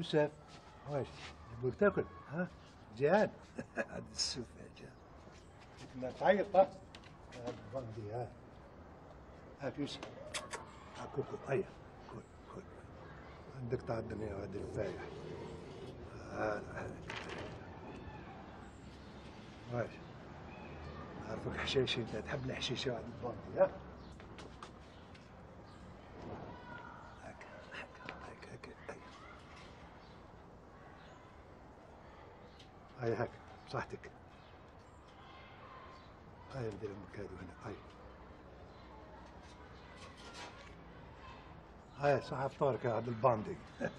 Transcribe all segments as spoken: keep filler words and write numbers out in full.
يوسف واش تبغى تاكل؟ ها؟ جيعان؟ هاد السوف جيعان. ما تعيط ها؟ هاد البندي ها. هاك يوسف. هاك كوكو هيا كل كل. عندك تعدني هاد الفايح. ها هذاك. واش؟ عارفك حشيشي انت تحب الحشيشه واحد البندي ها؟ هاك هاك هاك هاك هاك. هاي هاك بصحتك. هاي ندير لك هادو هنا هاي. هاي صح فطورك هاد الباندي.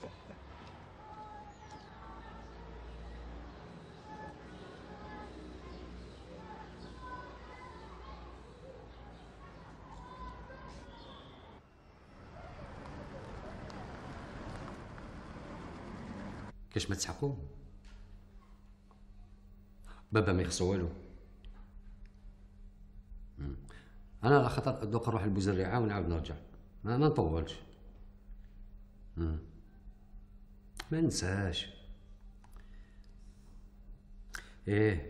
كاش ما تسحقوا بابا ما يخصو والو. انا على خاطر دوك نروح لبوزريعه ونعاود نرجع، ما, ما نطولش. مم. ما ننساش. ايه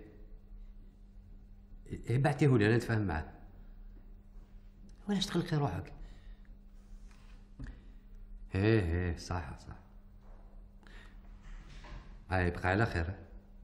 ايه بعتيهولي انا نتفاهم معاه. ولاش تخلقي روحك؟ ايه ايه صح صح. هاي بقى على خير.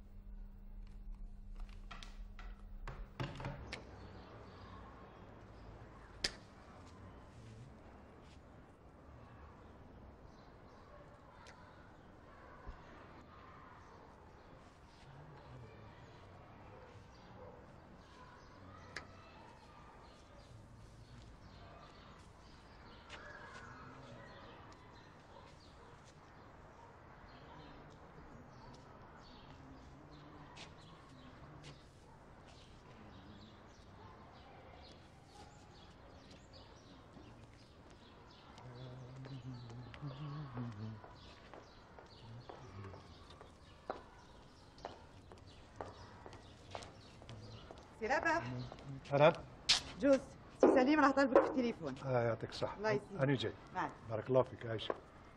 سي رابح. أنا؟ جوز سي سليم راه طالبك في التليفون. اه يعطيك الصحة. الله يسلمك. أنا جاي. نعم. بارك الله فيك عايشة.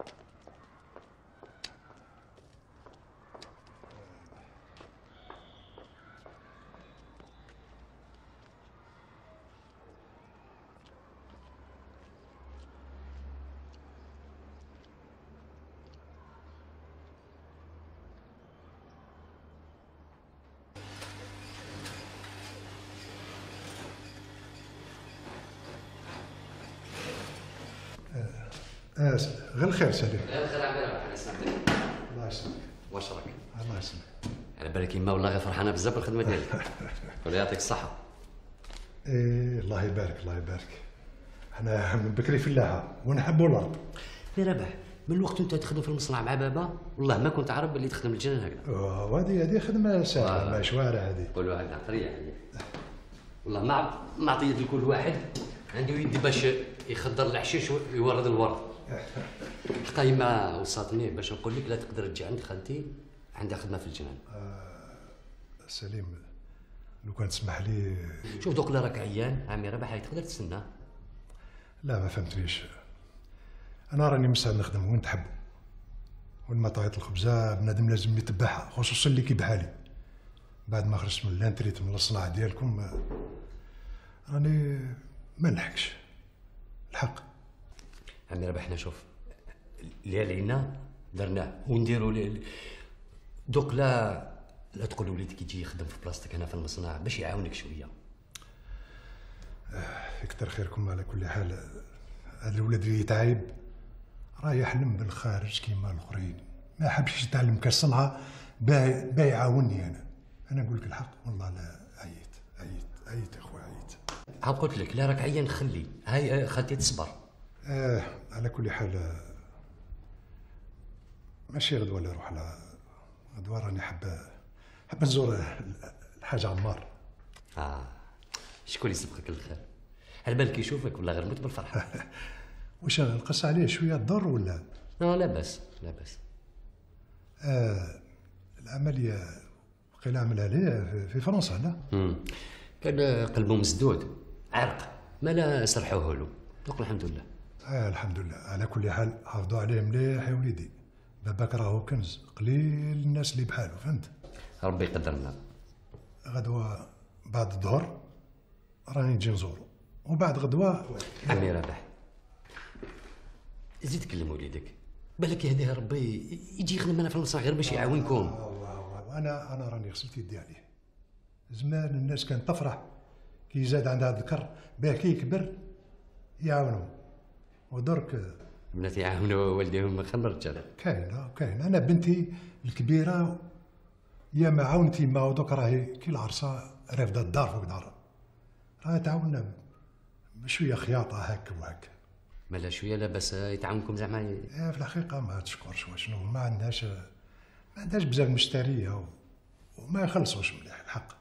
آه غير الخير سليم. غير الخير عمي راه انا سمعتك. الله يسلمك. واش راك؟ الله يسلمك. على بالك يما والله غير فرحانه بزاف بالخدمه ديالك. ولا يعطيك الصحه. ايه الله يبارك الله يبارك. احنا من بكري فلاحه ونحبوا الارض. يا رابح من الوقت انت تخدم في المصنع مع بابا والله ما كنت عارف باللي تخدم الجنان هكذا. وهذه هذه خدمه سهله ما شوارع هذه. قولوا هذه عقليه يعني. والله ما معطيه لكل واحد عنده يدي باش يخدر الحشيش ويورد الورد. حتى يما وصاتني باش نقول لك لا تقدر تجي عند خالتي عندها خدمه في الجنان. آه سليم لو كان تسمح لي. شوف دوك اللي راك عيان عمي رابح تقدر تستنى. لا ما فهمتنيش. انا راني مساعد نخدم وين تحب. وين ما طايت الخبزه بنادم لازم يتبعها خصوصا اللي كي بحالي. بعد ما خرجت من لانتريت من الصناعه ديالكم راني ما نلحقش الحق. عمي رابح حنا شوف اللي علينا درناه ونديروا دوك لا لا تقول وليدك يجي يخدم في بلاصتك هنا في المصنع باش يعاونك شويه. آه يكثر خيركم. على كل حال هذا الولد اللي يتعايب راه يحلم بالخارج كيما الاخرين، ما حبش يتعلم كالصنعه باه باه يعاونني انا. انا نقول لك الحق والله لا عييت عييت عييت يا خويا عييت. عاد قلت لك لا راك عيان خلي هاي خالتي تصبر. آه على كل حال ماشي غدوه اللي نروح على غدوه راني حاب حاب نزور الحاج عمار. اه شكون اللي يسبقك للخير؟ على بالك يشوفك ولا غير موت بالفرحه. واش نقص عليه شويه الضر ولا؟ لا لا باس لا باس. آه العمليه قيل عملها ليه في فرنسا لا؟ امم كان قلبه مسدود عرق ما لا سرحوه له دوك الحمد لله. آه الحمد لله. على كل حال حافظوا عليه مليح يا وليدي باباك راهو كنز، قليل الناس اللي بحاله، فهمت؟ ربي يقدرنا. غدوة بعد الظهر راني نجي نزورو، وبعد غدوة عمي رابح زيد كلم وليدك، بالك يهديه ربي يجي يخدم معنا في المصنع غير باش يعاونكم. وانا انا راني غسلت يدي عليه. زمان الناس كانت تفرح كي يزاد عندها ذكر باه كي يكبر يعاونهم، ودرك بنات يعاونوا والديهم خير من الرجال. كاينه كاينه. انا بنتي الكبيره يا ما عاونتي ما ودوك راهي كي العرسه رافده الدار فوق دارها، راهي تعاوننا بشويه خياطه هكا وهكا. مالا شويه لاباس يتعاونكم زعما. يا في الحقيقه ما تشكرش وشنو، ما عندهاش ما عندهاش بزاف مشتريه وما يخلصوش مليح الحق.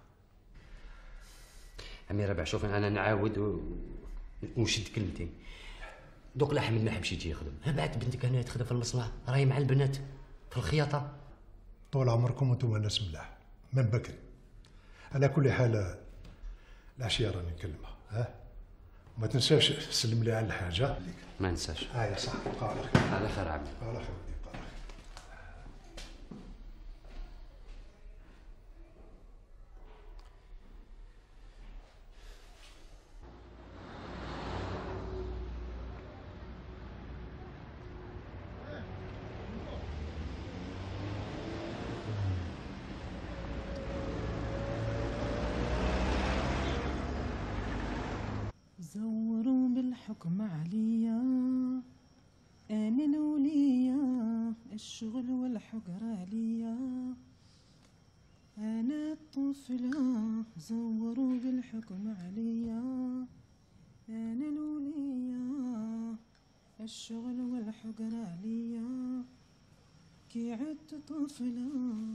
عمي ربع شوف انا نعاود و... ونشد كلمتي. دوك الاحمد ما حبش يجي يخدم، ها بعد بنتك هنا تخدم في المصنع راهي مع البنات في الخياطه. طول عمركم وانتم ناس ملاح من بكري. على كل حال العشيه راني نكلمها، ها وما تنساش سلم لي على الحاجه. ما ننساش. ها يا صاحبي بقى على خير. على خير عمي. على خير بقى على خير. زوروا بالحكم عليا، أنا الولية، الشغل والحقر عليا، أنا الطفلة. زوروا بالحكم عليا، أنا الولية، الشغل والحقر عليا، كي عدت طفلة.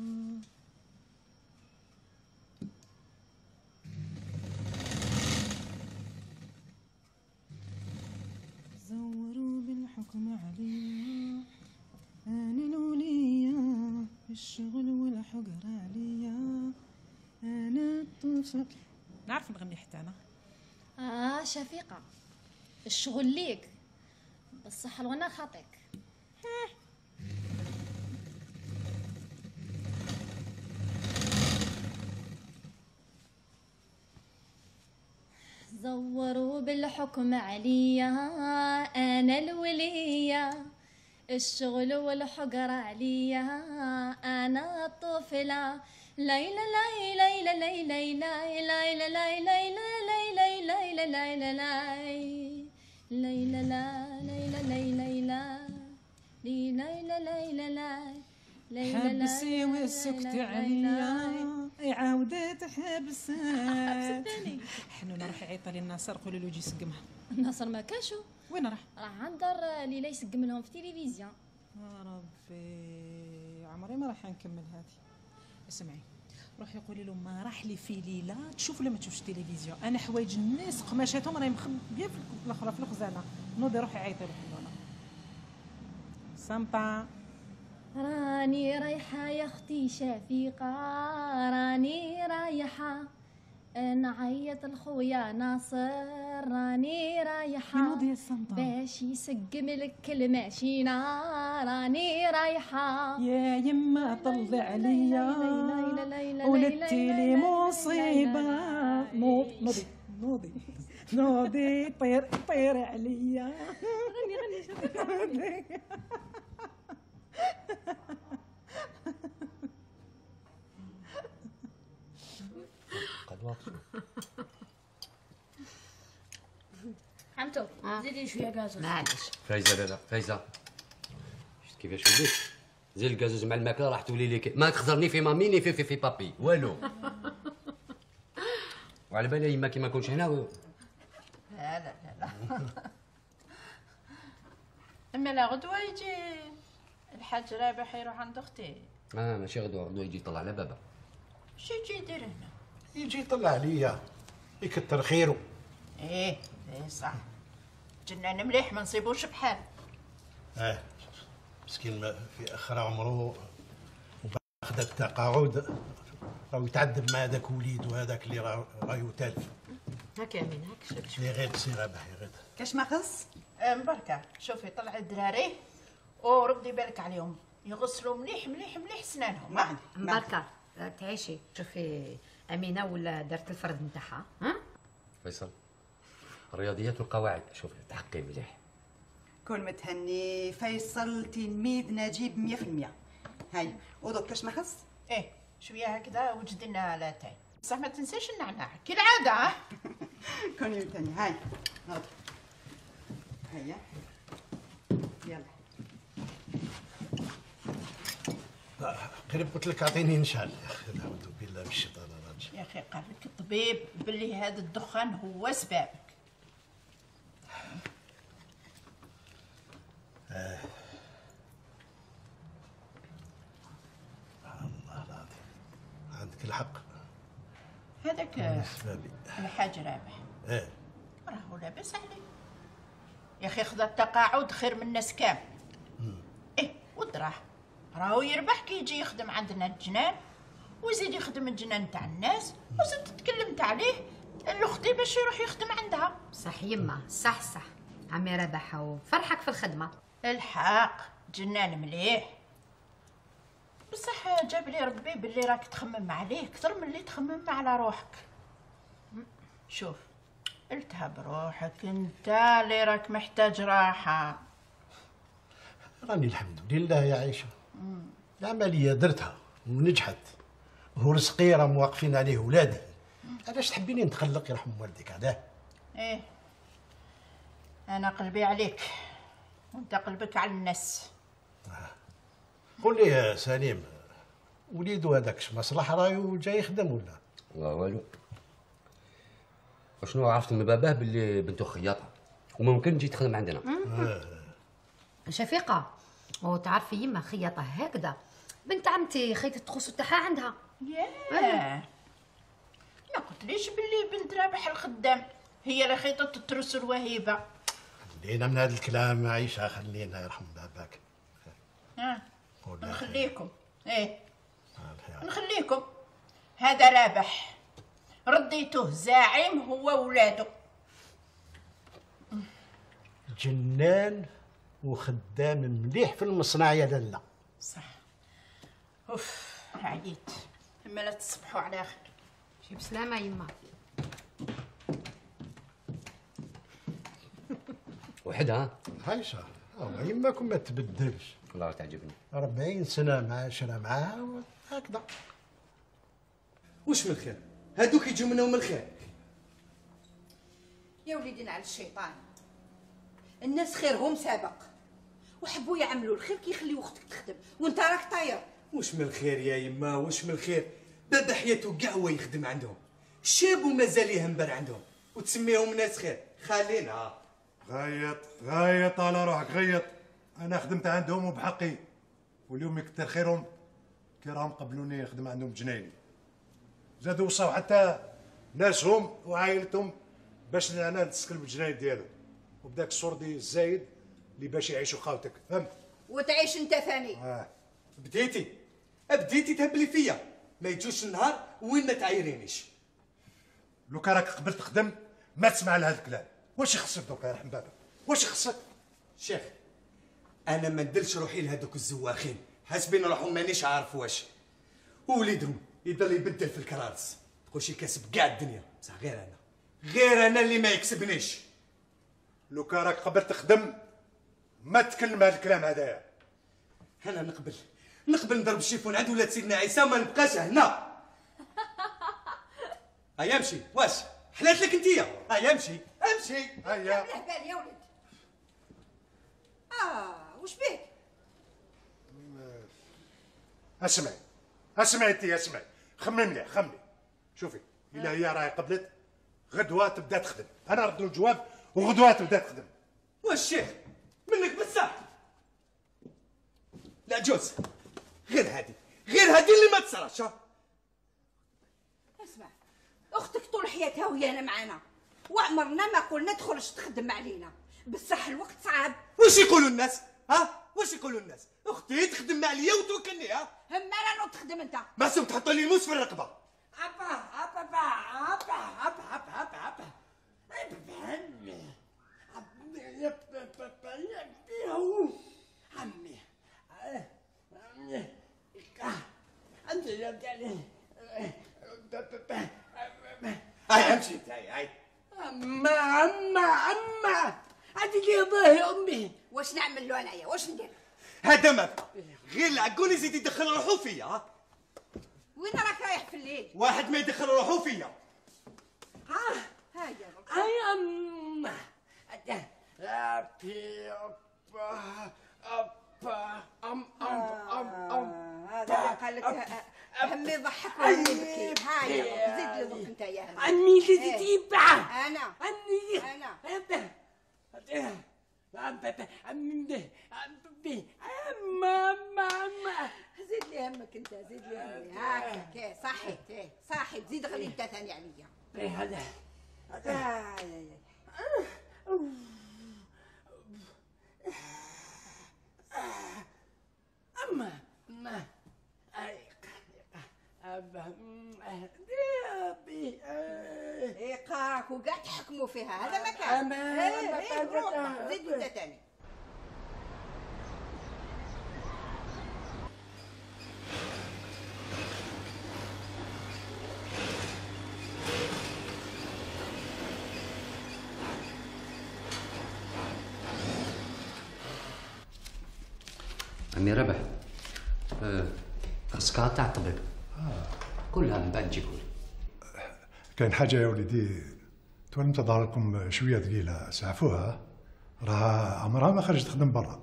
زوروا بالحكم عليا، أنا الولية، الشغل والحقر عليا، أنا الطفل. نعرف نغني حتى أنا. آه شفيقة، الشغل ليك بالصحة الغنى خاطيك. زوروا بالحكم عليا، أنا الولية، الشغل والحقر عليا، أنا الطفلة. ليلى ليلى ليلى ليلى ليلى ليلى ليلى ليلى ليلى ليلى ليلى ليلى ليلى ليلى ليلى ليلى حبسي وسكتي عليا، عاودت حبسات. حبستني. حنون راح يعيط لي الناصر، قولوا له يجي يسقمها. الناصر ما كاشو. وين راح؟ راح عند دار ليلى يسقم لهم في التلفزيون. يا ربي عمري ما راح نكمل هذه. اسمعي روحي قولي له ما راح لي في ليله تشوف ولا ما تشوفش التلفزيون. انا حوايج الناس قماشاتهم راهي مخبيه في الاخرى في الخزانه. نوضي روحي عيطي له حنونه. سامبا راني رايحة يا اختي شفيقة، راني رايحة نعيط لخويا ناصر، راني رايحة نوضي يا سامبا باش يسقم لك الماشينة، راني رايحة. يا يما طلع عليا ولدتي لي مصيبة. نوضي نوضي نوضي طير طير عليا. غني غني شفيقة. حمتو زيدي شويه غازوز. معليش فايزه لا لا فايزه، شفت كيفاش وليت زي الكازوز مع الماكله راح تولي لي ما تخزرني في مامي ني في في, في بابي والو. وعلى بالي يما كي ما كنتش هنا و... لا لا لا لا. اما لا غدوه يجي الحاج رابح يروح عند اختي. اه ماشي غدوه، غدوه يجي يطلع على بابا. شو يجي يدير هنا؟ يجي يطلع عليا يكتر خيره. ايه ايه صح، جنان مليح ما نصيبوش بحال. اه مسكين ما في اخر عمره وباخذ التقاعد راهو يتعذب مع هذاك وليد وهذاك اللي راه يتالف. هكا يمين هاك شوف لي غير سي رابح غير. كاش ما خص؟ آه مباركه شوفي طلع الدراري وردي بالك عليهم يغسلوا مليح مليح مليح سنانهم. ها مباركه تعيشي. شوفي امينه ولا دارت الفرد نتاعها. ها فيصل الرياضيات والقواعد شوفي تحقي مليح. كون متهني فيصل تلميذ نجيب مية في المية. هاي ودوك كاش ما خص؟ ايه شويه هكذا وجد لنا لاتاي، بصح ما تنساش النعناع كالعاده. ها كوني متهني. هاي نوض. هيا يلا. قريب قلت لك اعطيني نشعل يا اخي. نعوذ بالله من الشيطان الرجيم. يا اخي قال لك الطبيب باللي هذا الدخان هو سبابك. آه. الله العظيم عندك الحق. هذاك اسبابي الحاج رابح ايه راهو لاباس عليه يا اخي. خذ التقاعد خير من الناس كامل. ايه ودراه راهو يربح كي يجي يخدم عندنا الجنان ويزيد يخدم الجنان تاع الناس وزيد تكلمت عليه لاختي باش يروح يخدم عندها. صح يما صح صح. عمي ربح وفرحك في الخدمه. الحق جنان مليح بصح جاب لي ربي باللي راك تخمم عليه اكثر من اللي تخمم على روحك. شوف التهب روحك انت اللي راك محتاج راحه. راني الحمد لله يا عيشه العمليه درتها ونجحت ورزقي راه واقفين عليه ولادي. علاش تحبيني نتخلق يرحم والديك هذا؟ ايه انا قلبي عليك وانت قلبك على الناس. قول لي يا سليم وليدو هذاك مصلح رايو جاي يخدم ولا؟ لا والو. وشنو عرفت من باباه باللي بنته خياطه وممكن تجي تخدم عندنا. شفيقه وتعرفي يما خياطه هكذا بنت عمتي خيطة التخصص تاعها عندها. ياه ما قلتليش باللي بنت رابح الخدام هي اللي خيطة الترس الوهيبه. خلينا من هذا الكلام عيشه خلينا يرحم باباك. ها ولا نخليكم ايه خير. نخليكم. هذا رابح رديتوه زعيم هو ولاده. جنان وخدام مليح في المصنع يا لالا. صح. اوف عييت. اما لا تصبحوا على خير. شي بسلامه يما. وحدها عايشه هو يماكم ما تبدلش. والله تعجبني. أربعين سنه معاشره معاها هكذا. وش من خير؟ هادوك يجوا منهم الخير. يا وليدي على الشيطان، الناس خيرهم سابق وحبوا يعملوا الخير كي يخليو اختك تخدم وانت راك طاير. وش من الخير يا يما وش من الخير؟ بابا حياته كاع هو يخدم عندهم، شاب ومازال يهمبر عندهم وتسميهم ناس خير. خلينا غيط غيط على روحك غيط. انا خدمت عندهم وبحقي واليوم يكثر خيرهم كي راهم قبلوني نخدم عندهم جنايني. زادوا وصاو حتى ناسهم وعائلتهم باش انا نتسكن بالجناين ديالهم وبداك الصردي الزايد اللي باش يعيشوا خاوتك. فهمت؟ وتعيش انت ثاني. اه بديتي بديتي تهبلي فيا. ما يجوش النهار وين ما تعايرينيش. لو كان راك قبل تخدم ما تسمع لهذا الكلام. واش يخصك دوكا يرحم بابك؟ واش يخصك؟ شيخ انا ما ندلش روحي لهذوك الزواخين حاسبين روحهم مانيش عارف واش. ووليدهم يضل يبدل في الكرارس تقول شي كاسب كاع الدنيا بصح غير انا غير انا اللي ما يكسبنيش. لو كان راك قبل تخدم ما تكلم هذا الكلام هذايا. انا نقبل نقبل نضرب الشيفون عند ولاد سيدنا عيسى وما نبقاش هنا. هيا امشي. واش حلات لك انتيا؟ هيا امشي امشي. هيا بالي يا ولد. اه وش بيك؟ اسمعي اسمعي انت اسمعي خمي مليح خمي. شوفي الا هي راهي قبلت غدوه تبدا تخدم. انا نرد له الجواب وغدوه تبدا تخدم. واش الشيخ منك بصح؟ لا جوز غير هادي غير هادي اللي ما تصراش. اسمع اختك طول حياتها وهي هنا معانا وعمرنا ما قلنا تخرج تخدم علينا بصح الوقت صعب. واش يقولوا الناس؟ ها واش يقولوا الناس؟ اختي تخدم عليا وتوكلني. ها هم لا نو تخدم انت. معصوم تحطوا لي موس في الرقبه. ابا ابا ابا ابا ابا ابا ابا ابا عمي هاي امشي انت هاي هاي عمّا عمّا عمّا هذه لي ظهري امي. واش نعمل له انايا؟ واش ندير؟ هذا ما غير العقول يزيد يدخل روحو فيا. ها وين راك رايح في الليل؟ واحد ما يدخل روحو فيا. ها هاي هاي عمّا ربي أبا أبا أم أم أم أم هذا اللي قال لك همي يضحك وهمي يبكي. هاي زيد لي ضوك انت يا همي. عني اللي تتبع انا عني انا عمي عمي عمّا عمّا عمّا زيد لي همك انت، زيد لي همي. هاكا كي صحيت. ايه صحيت، زيد غلي انت ثاني عليا. ايه هذا هذا أما ما أبا أبي ايه قاك وقاعد تحكموا فيها. هذا ما كان. ايه ايه روح زيد انت ثاني. عمي ربح، أه خاصك تاع الطبيب كلها من بعد تجيبولي. كاين حاجه يا وليدي تولم تظهر لكم شويه ثقيله، سعفوها راها عمرها ما خرجت تخدم برا.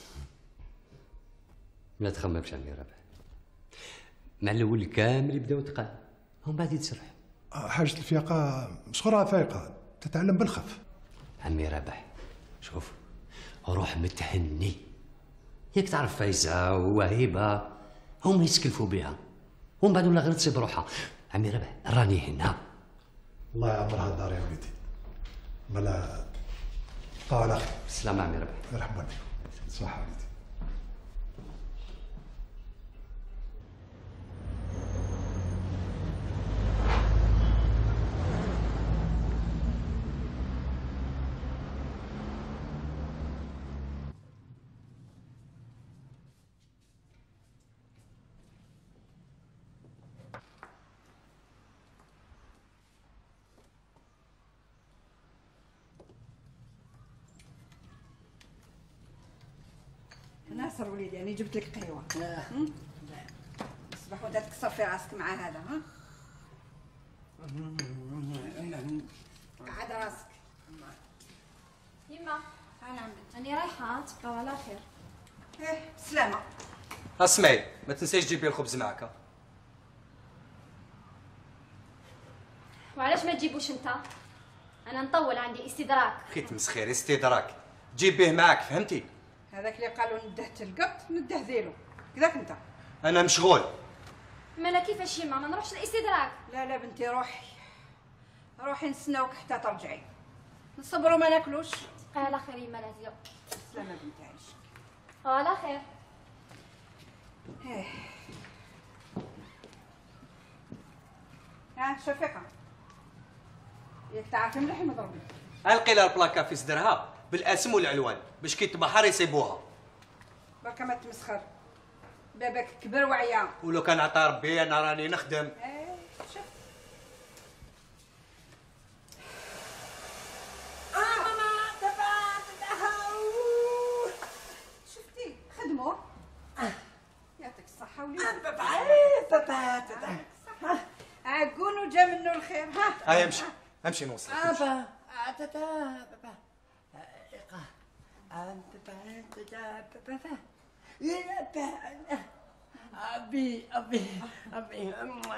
لا تخممش عمي ربح، مع الاول كامل يبداو تقال ومن بعد يتسرح. حاجه الفياقه صغرها فايقه تتعلم بالخف. عمي ربح شوف، روح متهني، ياك تعرف فايزه ووهيبه هم يسكلفوا بها ومن بعد ولا غير تصيب روحها. عمي ربح راني هنا. الله يعمرها الدار يا وليدي. ملا طال على خير. السلام عمي ربح. يرحم والديك. صح وليدي. ناصر وليدي انا جبت لك قهوه. الصباح وانت تكسر في راسك مع هذا. ها قعد راسك. يما انا عمي راني رايحه، تبقاو على خير. ايه بسلامه. اسمعي ما تنساش تجيبي الخبز معك. وعلاش ما تجيبوش انت؟ انا نطول، عندي استدراك. خي تمسخير استدراك، جيبيه معك فهمتي؟ هذاك اللي قالوا ندهت القط ندهت ذيلو كذاك انت. انا مشغول. ما انا كيفاش يما ما نروحش الاستدراك؟ لا لا بنتي روحي روحي نستناوك حتى ترجعي، نصبروا ما ناكلوش. تبقاي على خير يما لازم. سلامة بنتي عايشك. على خير. ايه ها شفيقة ياك تعرفي مليح المضربين. القي لها البلاكا في صدرها بالاسم والعلوان باش كي تبحر يصيبوها. بركة ما تمسخر، باباك كبر وعيا. ولو كان عطا ربي انا راني نخدم. ايه شوف. آه ماما دابا شفتي خدموا. يعطيك الصحة وليدي. بابا بابا بابا عقون وجا منه الخير. ها هاي امشي امشي نوصل. بابا بابا بابا أبي أبي أبي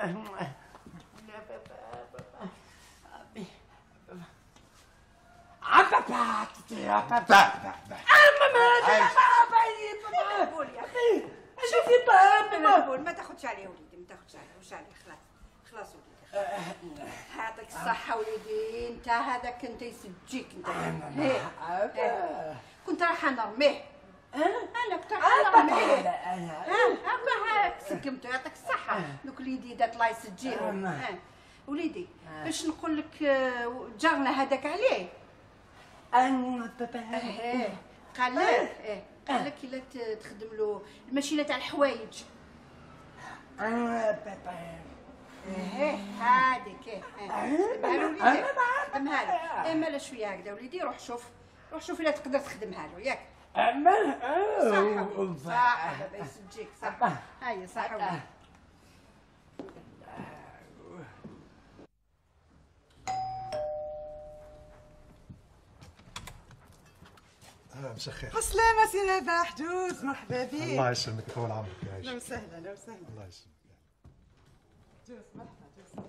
شوفي بابا ما تاخذش عليه وليدي، ما تاخذش عليه. واش عليه؟ خلاص خلاص وليدي. يعطيك الصحة وليدي. انت هذاك انت يسجيك انت. هيه كنت رايحة نرميه. انا كنت رايحة نرميه. ها هاك سقمته. يعطيك الصحة. دوك اليديدات الله يسجيهم. وليدي باش نقول لك جارنا هذاك عليه. أنا بابا ايه قال لك ايه قال لك الا تخدم له الماشينه تاع الحوايج. ايه هاديك ايه خدمها له وليدي خدمها له اما لا شويه هكذا وليدي روح شوف روح شوف الا تقدر تخدمها له ياك اما صح صح دابا يسجيك صح هاي صح وليدي اه مساء الخير. السلامة سي رباح جوز مرحبا بك. الله يسلمك طول عمرك يا عايشة. لو سهلة لو سهلة. الله يسلمك. جوز مرحبا جوز.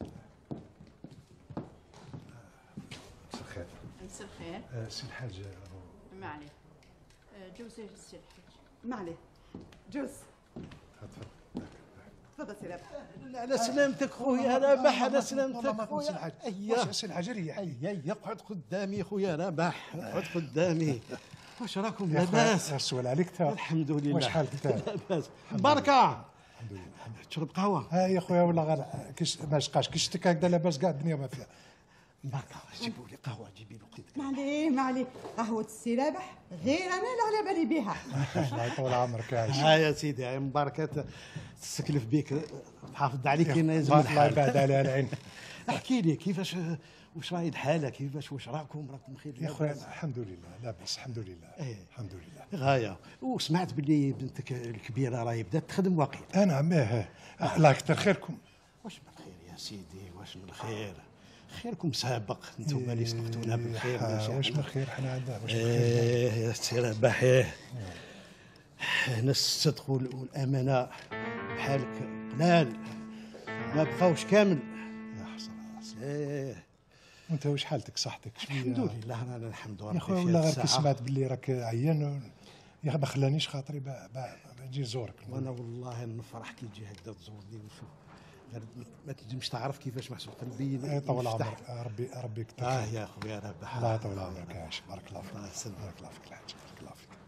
مساء الخير. مساء الخير. آه سي الحاج ما عليه. جوزي السي الحاج. ما عليه. جوز. تفضل. تفضل سي رباح. على سلامتك خويا رباح على سلامتك خويا. خويا. اييه سي الحاج ريح. اييه اقعد قدامي خويا رباح اقعد قدامي. واش راكم لاباس؟ السؤال عليك تا. الحمد لله. واش حالك تا؟ لاباس. بركة. الحمد لله. تشرب قهوة؟ ها يا خويا والله غير كيش ما شقاش كي شتك هكذا لاباس كاع الدنيا ما فيها. بركة جيبوا لي قهوة جيبي له قيدك. ما عليه ما عليه قهوة السي رباح غير انا اللي على بالي بها. الله يطول عمرك يا عايشة. ها يا سيدي يا مباركة تسكلف بك حافظ عليك كي يلزم الله الحال. يبعد عليها العين. احكي لي كيفاش واش راهي الحالة كيفاش واش راكم راكم بخير؟ يا خويا الحمد لله لاباس الحمد لله. ايه الحمد لله. غاية وسمعت باللي بنتك الكبيرة راهي بدات تخدم واقيلا. انا عماه الله يكثر خيركم. واش من خير يا سيدي واش من خير؟ خيركم سابق انتم اللي سبقتونا بالخير. واش من خير حنا عندنا واش من خير. ايه يا سي رباح ايه هنا الصدق والامانه بحالك قلال ما بقاوش كامل. يا حسن ايه وانت واش حالتك صحتك شويه؟ الحمد لله انا الحمد لله. يا خويا والله غير كي سمعت باللي راك عيان يا اخي ما خلانيش خاطري نجي نزورك. وانا والله نفرح كي تجي هكذا تزورني وشوف غير ما تنجمش تعرف كيفاش محسوب قلبي. طول عمرك ربي ربي يكثر. اه يا خويا رباح الله يطول عمرك يا عايش. بارك الله فيك. الله يسلمك. بارك الله فيك الحاج. بارك الله فيك.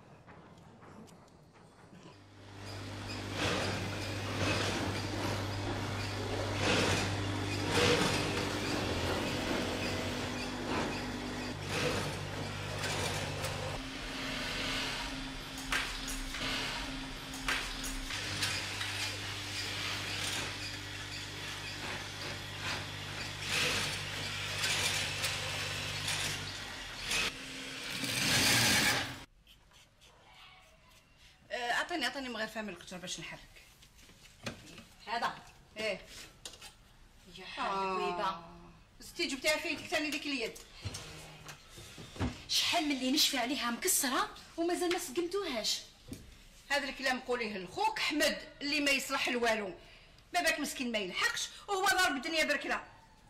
اعطيني اعطيني من غير فهم القطر باش نحرك هذا ايه يا حالك ويبا ستي جبتيها فين تكتاني ديك اليد شحال من اللي نشفي عليها مكسره ومازال ما سقمتوهاش. هذا الكلام قوليه لخوك حمد اللي ما يصلح لوالو باباك مسكين ما يلحقش وهو ضارب الدنيا بركله.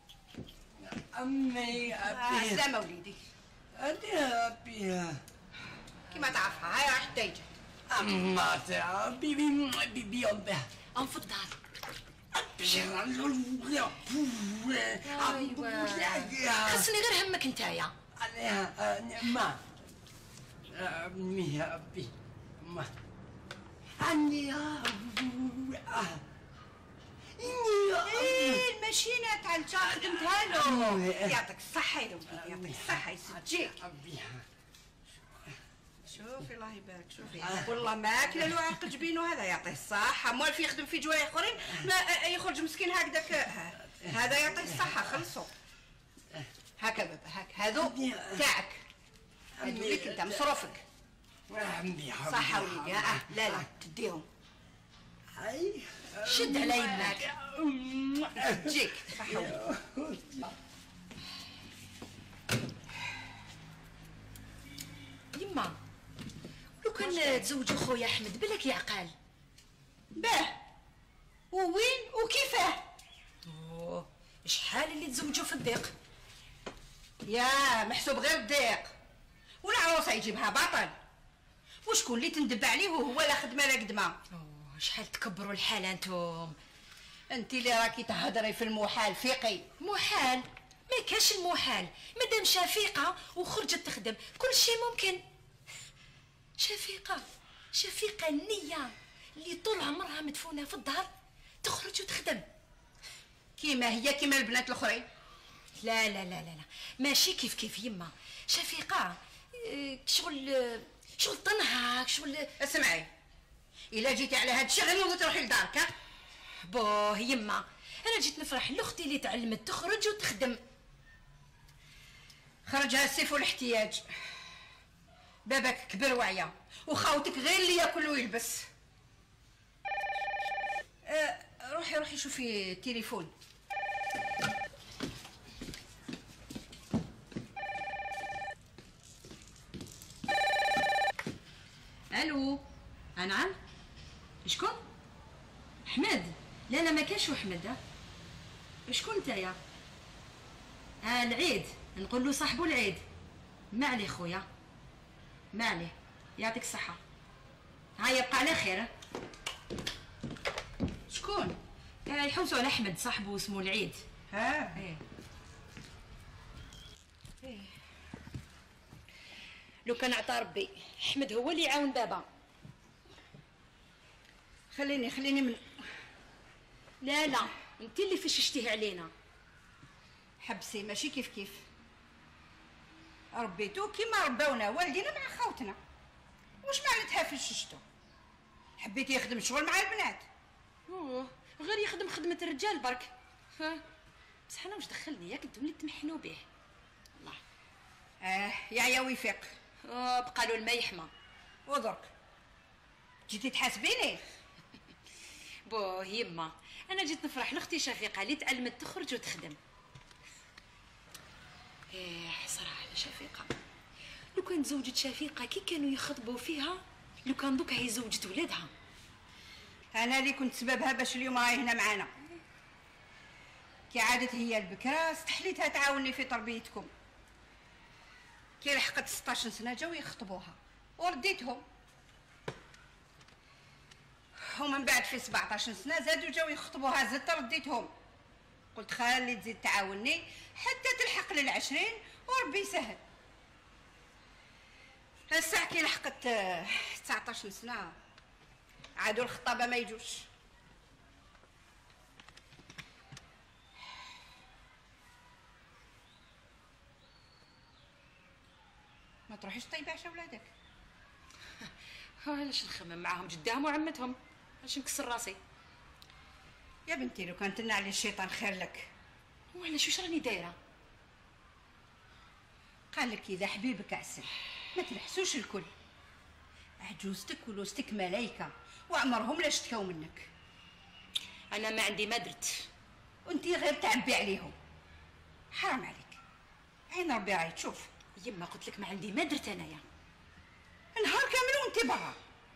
امي ابي سلامة وليدي. انت ابي كيما تعرفها هاي راح تيجي. اما تاع بيبي بيبي امبه انفض دار. ايوا خصني غير همك نتايا. عليها ما امي يا ابي ما عني يا ايه الماشينه تاع انت خدمتها له. يعطيك الصحه يا وليدي يعطيك الصحه يسجيك. شوفي الله يبارك شوفي والله ماكله له عقل جبينو هذا يعطيه الصحه. موالف يخدم في جوايه اخرين ما يخرج مسكين هكذاك. هذا يعطيه الصحه خلصوا هكا بابا هكا هذو تاعك هذو ليك انت مصروفك. صحه وليدي. اه لا لا تديهم شد على يمك تجيك صحه وليدي. يما لو كان تزوجوا خويا احمد بالك يعقل. باه ووين وكيفاه؟ اوه شحال اللي تزوجوا في الضيق. يا محسوب غير الضيق والعروسه يجيبها باطل. وشكون اللي تندب عليه وهو لا خدمه لا قدمه؟ اوه شحال تكبروا الحاله انتم. انت اللي راكي تهضري في المحال فيقي. محال ما كاش المحال مادام شفيقه وخرجت تخدم كل شيء ممكن. شفيقه شفيقه النيه اللي طول عمرها مدفونه في الدار تخرج وتخدم كيما هي كيما البنات الاخرين. لا لا لا لا لا ماشي كيف كيف يما. شفيقه شغل شغل تنهك شغل. اسمعي الا جيتي على هاد الشيء غير نوضي تروحي لدارك. بوه يما، انا جيت نفرح لاختي اللي تعلمت تخرج وتخدم. خرجها السيف والاحتياج. بابك كبر وعيا وخاوتك غير اللي ياكل ويلبس. أه روحي روحي شوفي التليفون. الو، نعم. شكون؟ احمد؟ لا لا ما كاش احمد. ها شكون نتايا؟ اه العيد، نقول له صاحبو العيد. ما عليه خويا، ما عليه، يعطيك الصحة. ها يبقى على خير. شكون؟ آه يحوسوا على احمد صاحبو اسمه العيد. ها ايه ايه لو كان عطى ربي احمد هو اللي يعاون بابا. خليني خليني من لا لا، انت اللي فششتيه علينا. حبسي ماشي كيف كيف. ربيتو كيما رباونا والدينا مع خاوتنا. واش معناتها فششتو؟ حبيتي يخدم شغل مع البنات. اوه غير يخدم خدمة الرجال برك. ها بصح انا واش دخلني ياك انتم اللي تمحنوا به. الله. اه يا يا ويفيق. اه بقى له الماء يحمى. ودرك جيتي تحاسبيني؟ بوه يما، انا جيت نفرح لاختي شفيقه اللي تعلمت تخرج وتخدم. ايه صراحه شفيقه، لو كان تزوجت شفيقه كي كانوا يخطبوا فيها، لو كان دوك هي زوجت ولادها. انا اللي كنت سببها باش اليوم راهي هنا معانا. كي عادت هي البكرة استحليتها تعاوني في تربيتكم. كي لحقت ستاشر سنة جاو يخطبوها ورديتهم، ومن بعد في سبعطاش سنة زادوا جاو يخطبوها زدت رديتهم. قلت خلي تزيد تعاوني حتى تلحق للعشرين وربي يسهل. هالساعة كي لحقت تسعطاش سنة عادوا الخطابة ما يجوش. ما تروحيش طيبي عشا ولادك. علاش نخمم معاهم جداهم وعمتهم، باش نكسر راسي. يا بنتي لو كانت لنا على الشيطان خير لك. وعلاش واش راني دايره؟ قال لك اذا حبيبك عسل ما تنحسوش الكل. عجوزتك ولوستك ملايكه وعمرهم لا اشتكاو منك. انا ما عندي ما درت، وانتي غير تعبي عليهم. حرام عليك، عين ربي راهي تشوف. يما قلت لك ما عندي ما درت انايا. نهار كامل وانتي برا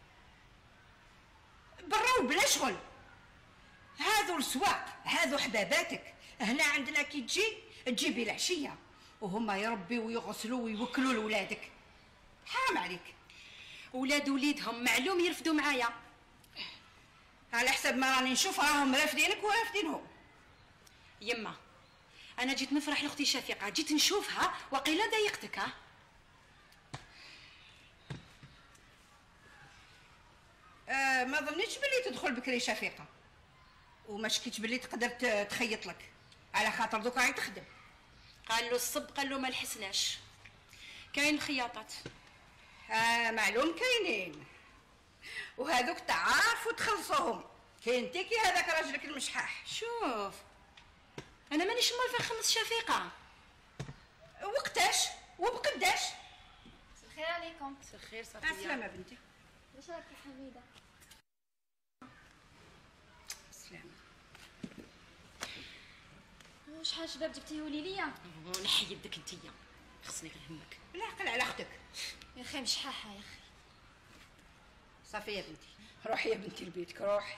برا وبلا شغل. هذو السواق هذو حباباتك. هنا عندنا كي تجي تجيبي العشيه وهما يربيو ويغسلوا ويوكلوا لولادك. حرام عليك. ولاد وليدهم معلوم يرفدوا معايا. على حسب ما راني نشوف راهم رافدينك ورافدينهم. يما انا جيت نفرح لاختي شفيقه، جيت نشوفها وقيلا ضايقتك. ها أه ما ظنيتش بلي تدخل بكري شفيقه، وما شكيتش بلي تقدر تخيط لك على خاطر دوك راهي تخدم. قال له الصب قال له ما الحسناش، كاين الخياطات. آه معلوم كاينين، وهذوك تعرفوا تخلصوهم. كاين تيكي هذاك راجلك المشحاح. شوف انا مانيش موالفه خمس شفيقه. وقتاش وبقداش؟ مساء الخير عليكم. مساء الخير صافيه. مع السلامه بنتي. واش راكي حميده؟ السلامه. شحال شباب جبتيه ليا؟ نحي يدك انتيا، خصني غير همك. بالعقل على اختك يا اخي مشحاحه يا اخي. صافيه يا بنتي روحي يا بنتي لبيتك روحي.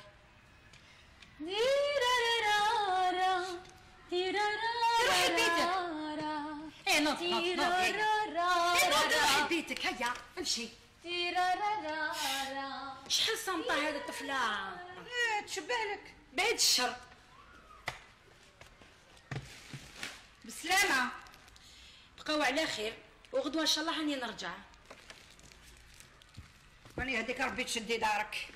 تيرارارا تيرارارا روحي لبيتك. ايه نوض نوض نوض ايه نوض روحي لبيتك. هيا امشي. تيرارارا شحال صامته هذه الطفله. ايه تشبه لك. بعيد الشر. بسلامه. بقاو على خير وغدوه ان شاء الله راني نرجع. راني هديك ربي تشدي دارك.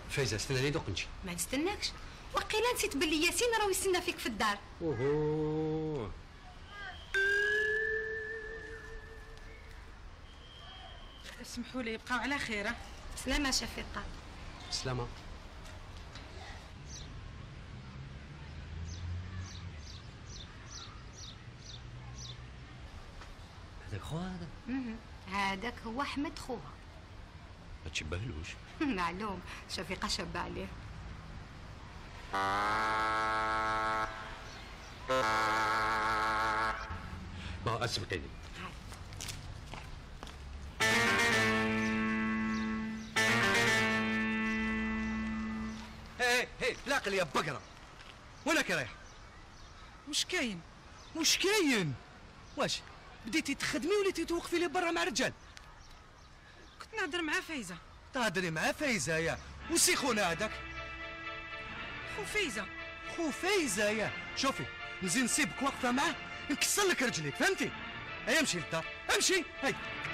فايزه استناني دوك نجي. ما نستناكش، وقيلا نسيت باللي ياسين راهو يستنى فيك في الدار. اوهو اسمحوا لي، بقاو على خير. سلامة شفيقة. سلامة. هذاك خو هذا؟ هذاك هو احمد خوها. ما تشبهلوش. معلوم، شفيقة شابة عليه. ما اسبقيني. هي هي لاقل يا بقرة، وينك رايح؟ وش كاين؟ وش كاين؟ واش بديتي تخدمي وليتي توقفي لي برا مع رجال؟ كنت نهضر مع فايزه. تهضري مع فايزه يا وسي خونا هذاك؟ خو فايزه. خو فايزه يا شوفي، نزيد نسيبك واقفه معاه نكسر لك رجليك، فهمتي؟ هيا امشي للدار، امشي هاي.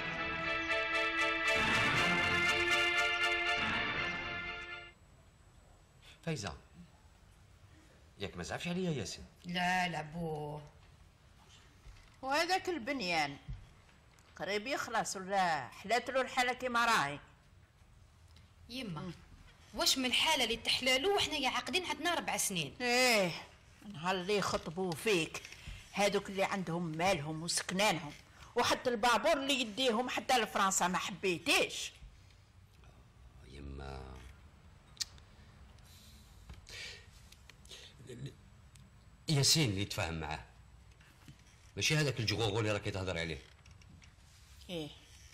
فايزه ياك ما زعفش عليا ياسين؟ لا لا بوه، وهذاك البنيان قريب يخلص ولا حلات له الحاله كيما راهي؟ يما واش من حاله اللي تحلالو وحنايا عاقدين عندنا ربع سنين؟ ايه نهار اللي يخطبوا فيك هادوك اللي عندهم مالهم وسكنانهم وحتى البابور اللي يديهم حتى لفرنسا ما حبيتيش. يما ياسين اللي يتفاهم معاه، ماشي هذاك الجغوغو اللي راكي تهضر عليه. ايه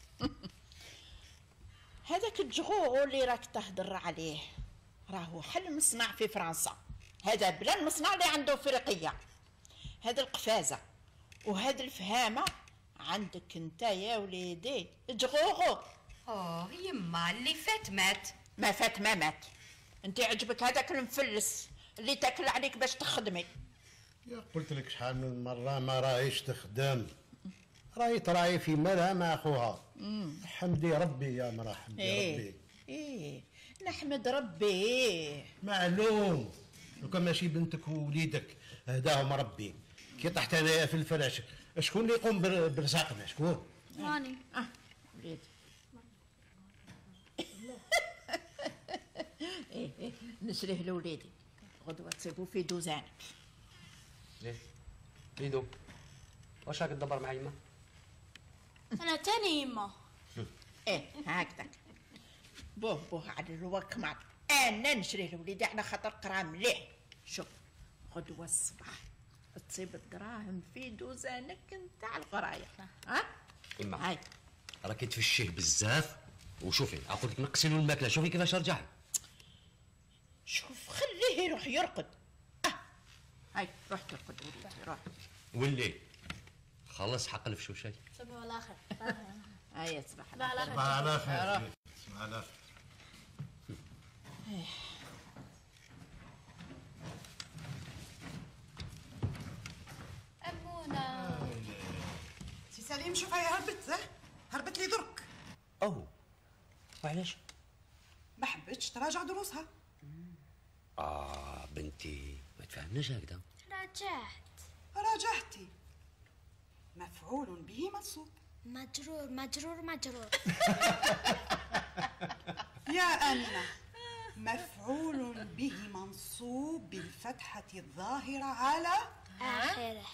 هذاك الجغوغو اللي راك تهضر عليه راهو حل مصنع في فرنسا، هذا بلا المصنع اللي عنده افريقيه. هذا القفازه وهذا الفهامه عندك انت يا وليدي جغوغو. اوه يما اللي فات مات. ما فات ما مات. انت عجبك هذاك المفلس اللي تاكل عليك باش تخدمي. يا قلت لك شحال من مره ما راهيش تخدم، راهي تراعي في مالها مع اخوها. حمدي ربي يا مرا، حمدي إيه. ربي. ايه نحمد ربي. معلوم، لو كان ماشي بنتك ووليدك هداهم ربي، كي طحت انايا في الفراش شكون اللي يقوم بر- برزقنا؟ شكون؟ راني. اه وليدي. ايه ايه نشريه لوليدي غدوه تصيبوا في دوزانك. ليه؟ ليدو واش راك تدبر مع يما؟ انا تاني يما. ايه هكذاك بوه بوه على الوك معك. انا نشريه لوليدي على خاطر قرا مليح. شوف غدوه الصباح تصيب الدراهم في دوزانك نتاع القرايه. ها يما هاي راكي تفشيه بزاف، وشوفي اقول لك نقصي له الماكله، شوفي كيفاش رجع. شوف خليه يروح يرقد. اه هاي روح ترقد وليدي روح. ولي خلص حق في شو شيء. صباح على خير. هاي صباح صباح على خير. صباح على خير. صباح على خير. أمونة. سي سليم شوف هي هربت، ها؟ هربت لي درك. اوه وعلاش؟ ما حبتش تراجع دروسها. اه بنتي ما تفهمناش هكذا. راجعت. راجعتي. مفعول به منصوب. مجرور مجرور مجرور. يا آمنة، مفعول به منصوب بالفتحة الظاهرة على آخره.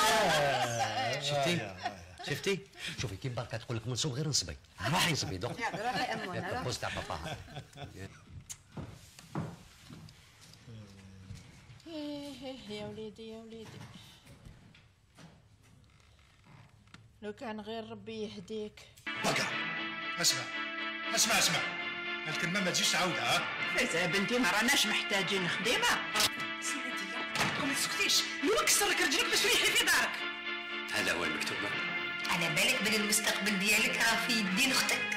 شفتي؟ شفتي؟ شوفي كي بركة تقول لك منصوب غير نصبي، راح ينصبي دوك. روحي أمونة روحي. بوز تاع باباها. ايه يا وليدي يا وليدي، لو كان غير ربي يهديك. بقى اسمع اسمع اسمع، الكلمه ما تجيش تعاودها. ها فايزة يا بنتي ما راناش محتاجين خديمة. سيدي ما تسكتيش، لو كسر لك رجلك باش تريحي في دارك. هذا هو المكتوب. على بالك بلي المستقبل ديالك راه في يدين اختك.